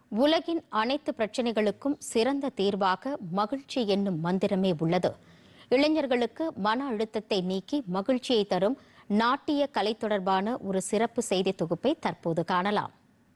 உலகின் அனைத்து பிரச்சனைகளுக்கும் சிறந்த தீர்வாக மகிழ்ச்சி என்னும் மந்திரமே உள்ளது. இளைஞர்களுக்கு மன அழுத்தத்தை நீக்கி மகிழ்ச்சியை தரும் நாட்டிய கலை தொடர்பான ஒரு சிறப்பு செய்தி தொகுப்பை தற்போது காணலாம்.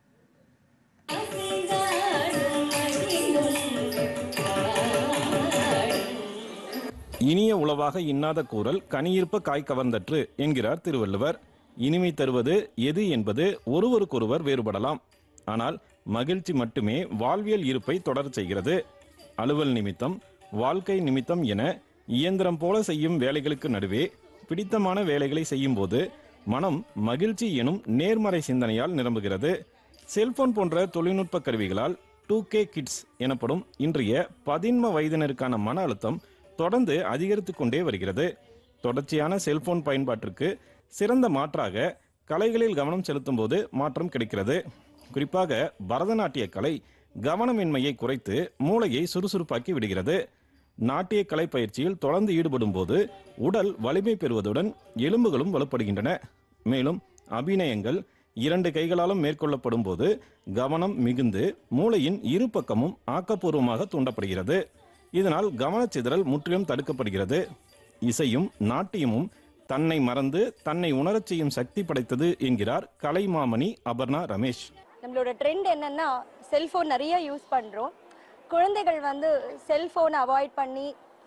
இனிய உளவாக இன்னாத கூறல் கனியிருப்ப காய் கவர்ந்தற்று என்கிறார் திருவள்ளுவர். இனிமை தருவது எது என்பது ஒருவருக்கொருவர் வேறுபடலாம். ஆனால் மகிழ்ச்சி மட்டுமே வாழ்வியல் இருப்பை தொடர் செய்கிறது. அலுவல் நிமித்தம், வாழ்க்கை நிமித்தம் என இயந்திரம் போல செய்யும் வேலைகளுக்கு நடுவே பிடித்தமான வேலைகளை செய்யும் போது மனம் மகிழ்ச்சி எனும் நேர்மறை சிந்தனையால் நிரம்புகிறது. செல்போன் போன்ற தொழில்நுட்ப கருவிகளால் 2K கிட்ஸ் எனப்படும் இன்றைய 11 வயதினருக்கான மன அழுத்தம் தொடர்ந்து அதிகரித்து கொண்டே வருகிறது. தொடர்ச்சியான செல்போன் பயன்பாட்டிற்கு சிறந்த மாற்றாக கலைகளில் கவனம் செலுத்தும் போது மாற்றம் கிடைக்கிறது. குறிப்பாக பரதநாட்டிய கலை கவனமின்மையை குறைத்து மூளையை சுறுசுறுப்பாக்கி விடுகிறது. நாட்டிய கலை பயிற்சியில் தொடர்ந்து ஈடுபடும் போது உடல் வலிமை பெறுவதுடன் எலும்புகளும் வலுப்படுகின்றன. மேலும் அபிநயங்கள் 2 கைகளாலும் மேற்கொள்ளப்படும் போது கவனம் மிகுந்து மூளையின் இரு பக்கமும் ஆக்கப்பூர்வமாக தூண்டப்படுகிறது. இதனால் கவனச்சிதறல் முற்றிலும் தடுக்கப்படுகிறது. இசையும் நாட்டியமும் தன்னை மறந்து தன்னை உணரச் செய்யும் சக்தி படைத்தது என்கிறார் கலைமாமணி அபர்ணா ரமேஷ். நம்மளோட ட்ரெண்ட் என்னன்னா செல்போன் நிறைய யூஸ் பண்றோம். குழந்தைகள் செல்போனை அவாய்ட் பண்ணி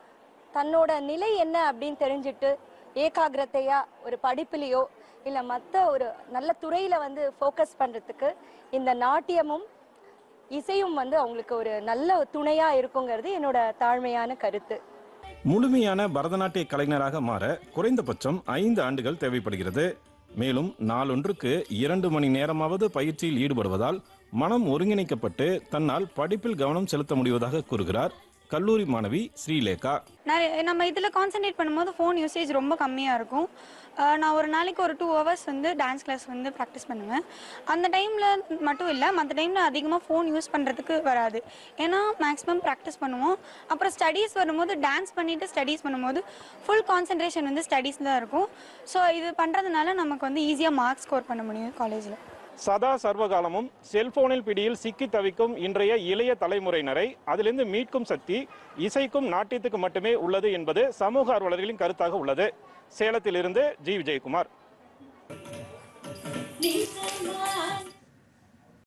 தன்னோட நிலை என்ன அப்படின்னு தெரிஞ்சுட்டு ஏகாகிரத்தையா ஒரு படிப்புலையோ இல்லை மற்ற ஒரு நல்ல துறையில ஃபோக்கஸ் பண்றதுக்கு இந்த நாட்டியமும் இசையும் அவங்களுக்கு ஒரு நல்ல துணையா இருக்குங்கிறது என்னோட தாழ்மையான கருத்து. முழுமையான பரதநாட்டிய கலைஞராக மாற குறைந்தபட்சம் 5 ஆண்டுகள் தேவைப்படுகிறது. மேலும் நாளொன்றுக்கு 2 மணி நேரமாவது பயிற்சியில் ஈடுபடுவதால் மனம் ஒருங்கிணைக்கப்பட்டு தன்னால் படிப்பில் கவனம் செலுத்த முடிவதாக கூறுகிறார் கல்லூரி மாணவி ஸ்ரீலேகா. நம்ம இதில் கான்சென்ட்ரேட் பண்ணும்போது ஃபோன் யூசேஜ் ரொம்ப கம்மியாக இருக்கும். நான் ஒரு நாளைக்கு ஒரு 2 ஹவர்ஸ் டான்ஸ் கிளாஸ் ப்ராக்டிஸ் பண்ணுவேன். அந்த டைமில் மட்டும் இல்லை, மற்ற டைமில் அதிகமாக ஃபோன் யூஸ் பண்ணுறதுக்கு வராது. ஏன்னா மேக்ஸிமம் ப்ராக்டிஸ் பண்ணுவோம். அப்புறம் ஸ்டடீஸ் வரும்போது டான்ஸ் பண்ணிவிட்டு ஸ்டடீஸ் பண்ணும்போது ஃபுல் கான்சென்ட்ரேஷன் ஸ்டடீஸ் தான் இருக்கும். ஸோ இது பண்ணுறதுனால நமக்கு ஈஸியாக மார்க்ஸ் ஸ்கோர் பண்ண முடியும் காலேஜில். சதா சர்வகாலமும் செல்போனில் பிடியில் சிக்கி தவிக்கும் இன்றைய இளைய தலைமுறையினரை அதிலிருந்து மீட்கும் சக்தி இசைக்கும் நாட்டியத்துக்கு மட்டுமே உள்ளது என்பது சமூக ஆர்வலர்களின் கருத்தாக உள்ளது. சேலத்திலிருந்து ஜி. விஜயகுமார்.